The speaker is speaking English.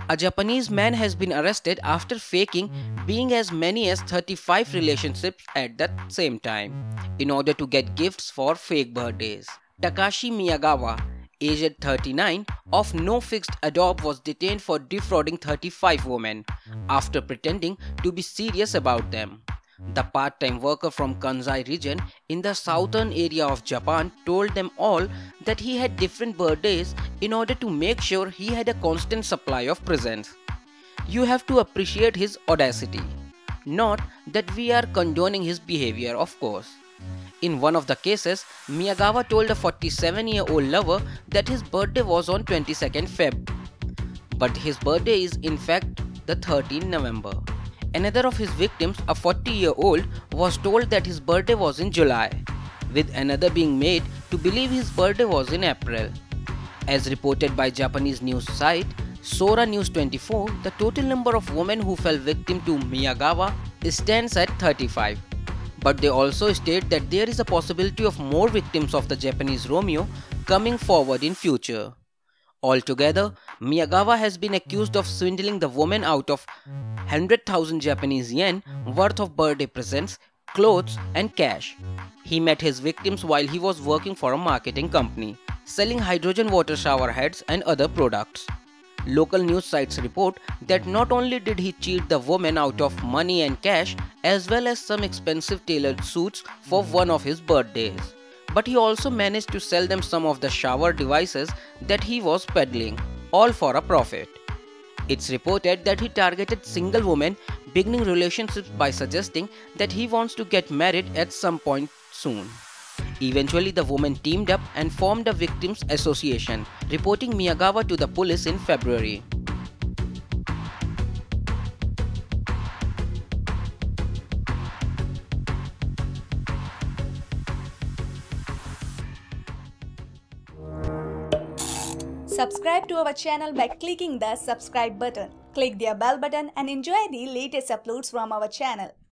A Japanese man has been arrested after faking being as many as 35 relationships at the same time in order to get gifts for fake birthdays. Takashi Miyagawa, aged 39, of no fixed adobe, was detained for defrauding 35 women after pretending to be serious about them. The part-time worker from Kansai region in the southern area of Japan told them all that he had different birthdays in order to make sure he had a constant supply of presents. You have to appreciate his audacity. Not that we are condoning his behavior, of course. In one of the cases, Miyagawa told a 47-year-old lover that his birthday was on 22nd Feb. But his birthday is in fact the 13th November. Another of his victims, a 40-year-old, was told that his birthday was in July, with another being made to believe his birthday was in April. As reported by Japanese news site Sora News 24, the total number of women who fell victim to Miyagawa stands at 35. But they also state that there is a possibility of more victims of the Japanese Romeo coming forward in future. Altogether, Miyagawa has been accused of swindling the woman out of 100,000 Japanese yen worth of birthday presents, clothes, and cash. He met his victims while he was working for a marketing company, selling hydrogen water shower heads and other products. Local news sites report that not only did he cheat the woman out of money and cash, as well as some expensive tailored suits for one of his birthdays, but he also managed to sell them some of the shower devices that he was peddling, all for a profit. It's reported that he targeted single women beginning relationships by suggesting that he wants to get married at some point soon. Eventually, the woman teamed up and formed a victims association, reporting Miyagawa to the police in February. Subscribe to our channel by clicking the subscribe button. Click the bell button and enjoy the latest uploads from our channel.